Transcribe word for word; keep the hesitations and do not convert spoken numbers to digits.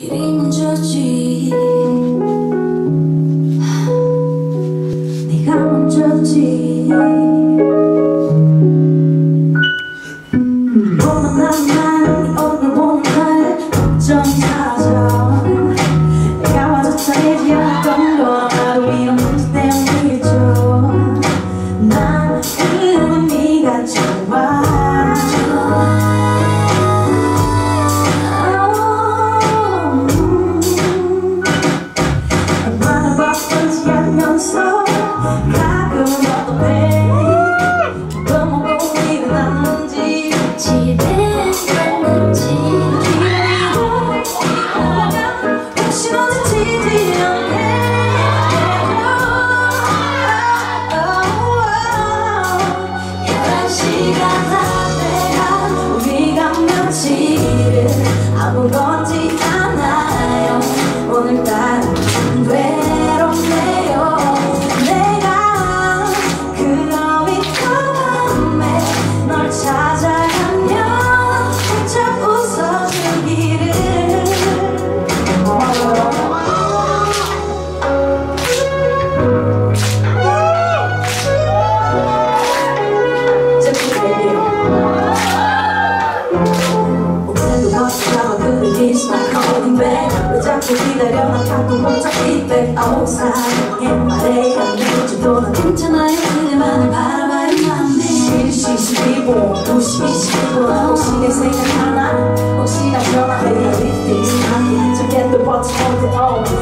일이 먼저지 네가 먼저지 봄만 나면 네 얼굴 보는 날 걱정이 사라져 내가 와줘서 얘기했던 거 나도 이런 문제 때문이겠죠 난 그런 네가 좋아 가끔은 어떠해 밥 먹고 일어났는지 집에 갔는지 기다리고 있다가 혹시 놓치지 않게 열한 시가 다 돼야 우리가 며칠을 아무렇지 않아요 오늘따라 좀 외롭네요 찾아가면 훌쩍 웃어주기를 오늘도 멋지다고 그리기지 마 calling back 왜 자꾸 기다려 난 가끔 못 잡기 back oh 사랑해 말해 안 되지도 난 괜찮아요 그대만을 바라봐야만 해 시시비보 무시시고 혹시 내 생각하나 혹시 나 전화해 If this time to get the bottom of it all